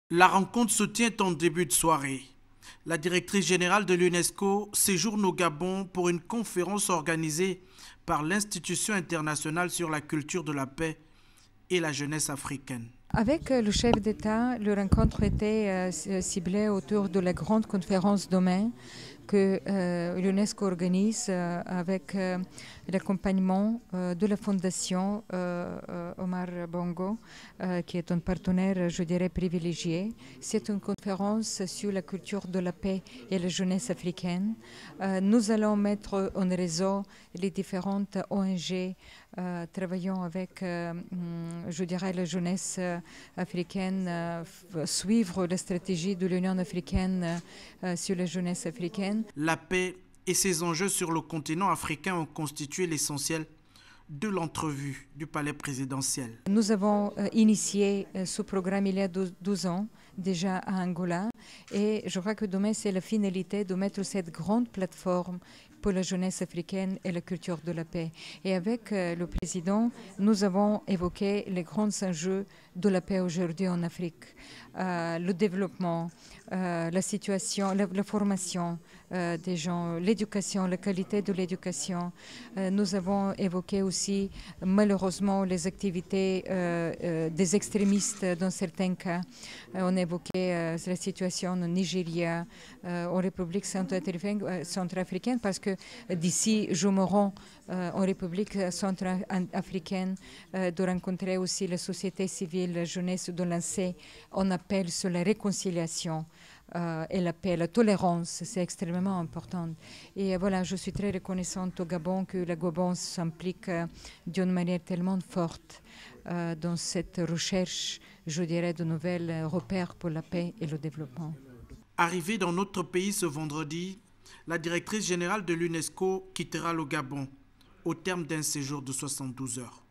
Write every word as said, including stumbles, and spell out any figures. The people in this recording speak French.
La rencontre se tient en début de soirée. La directrice générale de l'UNESCO séjourne au Gabon pour une conférence organisée par l'Institution internationale sur la culture de la paix et la jeunesse africaine. Avec le chef d'État, la rencontre était euh, ciblée autour de la grande conférence demain que euh, l'UNESCO organise euh, avec euh, l'accompagnement euh, de la fondation euh, euh, Omar Bongo, euh, qui est un partenaire, je dirais, privilégié. C'est une conférence sur la culture de la paix et la jeunesse africaine. Euh, nous allons mettre en réseau les différentes O N G euh, travaillant avec, euh, je dirais, la jeunesse africaine, euh, suivre la stratégie de l'Union africaine euh, sur la jeunesse africaine. La paix et ses enjeux sur le continent africain ont constitué l'essentiel de l'entrevue du palais présidentiel. Nous avons euh, initié euh, ce programme il y a douze ans déjà à Angola et je crois que demain c'est la finalité de mettre cette grande plateforme pour la jeunesse africaine et la culture de la paix. Et avec euh, le président, nous avons évoqué les grands enjeux de la paix aujourd'hui en Afrique. Euh, le développement, euh, la situation, la, la formation euh, des gens, l'éducation, la qualité de l'éducation. Euh, nous avons évoqué aussi malheureusement les activités euh, euh, des extrémistes dans certains cas. Euh, on a évoqué euh, la situation au Nigeria, euh, en République centrafricaine, parce que d'ici, je me rends euh, en République centrafricaine euh, de rencontrer aussi la société civile, la jeunesse, de lancer un appel sur la réconciliation euh, et la paix, la tolérance, c'est extrêmement important. Et voilà, je suis très reconnaissante au Gabon que le Gabon s'implique euh, d'une manière tellement forte euh, dans cette recherche, je dirais, de nouvelles repères pour la paix et le développement. Arrivée dans notre pays ce vendredi, la directrice générale de l'UNESCO quittera le Gabon au terme d'un séjour de soixante-douze heures.